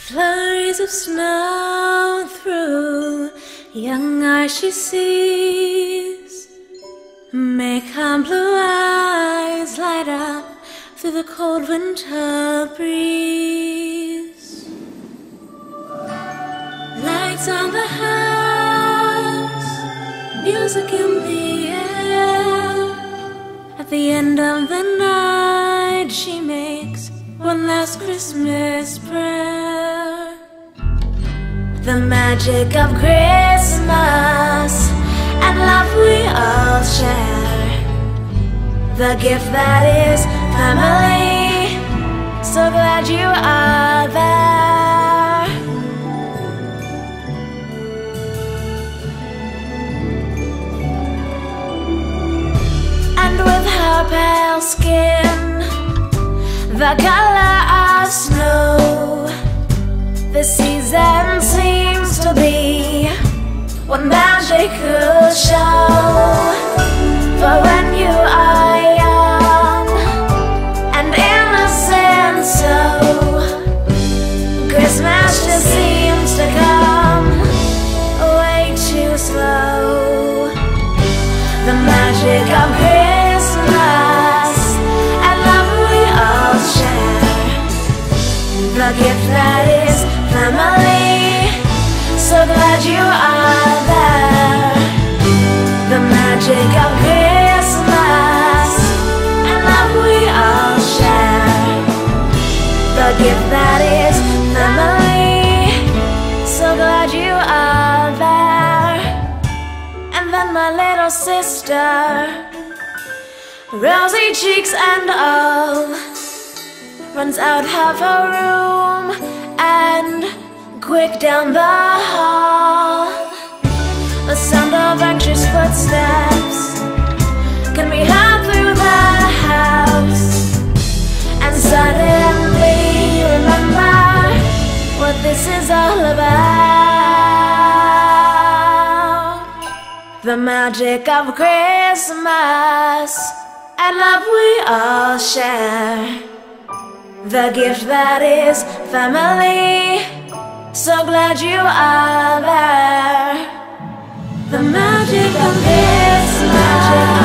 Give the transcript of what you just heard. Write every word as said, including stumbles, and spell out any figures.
Flurries of snow through young eyes she sees, make her blue eyes light up through the cold winter breeze. Lights on the house, music in the air. At the end of the night she makes one last Christmas prayer. The magic of Christmas and love we all share. The gift that is family. So glad you are there. And with her pale skin, the color of snow, the season seems to be one magical show. For when you are young and innocent, so Christmas just seems to come way too slow. The magic of Christmas and love we all share. The gift that is family. So glad you are there. The magic of Christmas and love we all share. The gift that is family. So glad you are there. And then my little sister, rosy cheeks and all, runs out of her room and quick down the hall. The sound of anxious footsteps can be heard through the house. And suddenly remember what this is all about. The magic of Christmas and love we all share. The gift that is family. So glad you are there. The magic of Christmas.